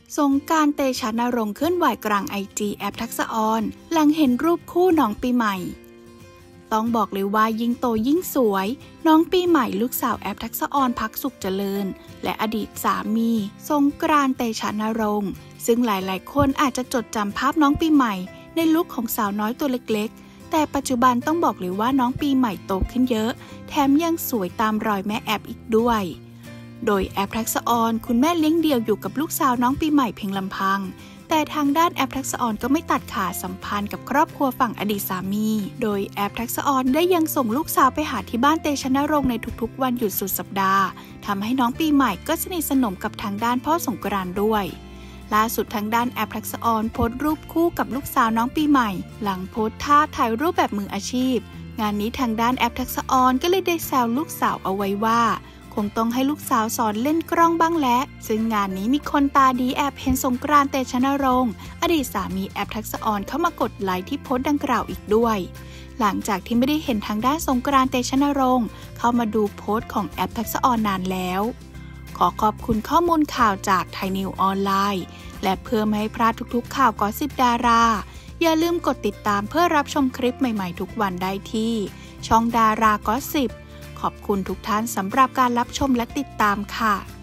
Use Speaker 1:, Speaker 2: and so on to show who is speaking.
Speaker 1: สงกรานต์ เตชะนรงค์เคลื่อนไหวกลางไอจีแอปทักษะออนหลังเห็นรูปคู่น้องปีใหม่ต้องบอกเลยว่ายิ่งโตยิ่งสวยน้องปีใหม่ลูกสาวแอปทักษะออนพักสุขเจริญและอดีตสามีสงกรานต์ เตชะนรงค์ซึ่งหลายๆคนอาจจะจดจำภาพน้องปีใหม่ในลุคของสาวน้อยตัวเล็กๆแต่ปัจจุบันต้องบอกเลยว่าน้องปีใหม่โตขึ้นเยอะแถมยังสวยตามรอยแม่แอปอีกด้วยโดยแอปทักษะออนคุณแม่เลี้ยงเดี่ยวอยู่กับลูกสาวน้องปีใหม่เพียงลำพังแต่ทางด้านแอปทักษะออนก็ไม่ตัดขาดสัมพันธ์กับครอบครัวฝั่งอดีตสามีโดยแอปทักษะออนได้ยังส่งลูกสาวไปหาที่บ้านเตชะนรงค์ในทุกๆวันหยุดสุดสัปดาห์ทำให้น้องปีใหม่ก็สนิทสนมกับทางด้านพ่อสงกรานต์ด้วยล่าสุดทางด้านแอปทักษะออนโพสต์รูปคู่กับลูกสาวน้องปีใหม่หลังโพสต์ท่าถ่ายรูปแบบมืออาชีพงานนี้ทางด้านแอปทักษะออนก็เลยได้แซวลูกสาวเอาไว้ว่าคงต้องให้ลูกสาวสอนเล่นกล้องบ้างแล้วซึ่งงานนี้มีคนตาดีแอบเห็นสงกรานต์ เตชะนรงค์อดีตสามีแอปทักษะออนเข้ามากดไลค์ที่โพสต์ดังกล่าวอีกด้วยหลังจากที่ไม่ได้เห็นทางด้านสงกรานต์ เตชะนรงค์เข้ามาดูโพสต์ของแอปทักษะออนนานแล้วขอขอบคุณข้อมูลข่าวจากไทยนิวออนไลน์และเพื่อไม่ให้พลาดทุกๆข่าวGossip Daraอย่าลืมกดติดตามเพื่อรับชมคลิปใหม่ๆทุกวันได้ที่ช่องดาราGossipขอบคุณทุกท่านสำหรับการรับชมและติดตามค่ะ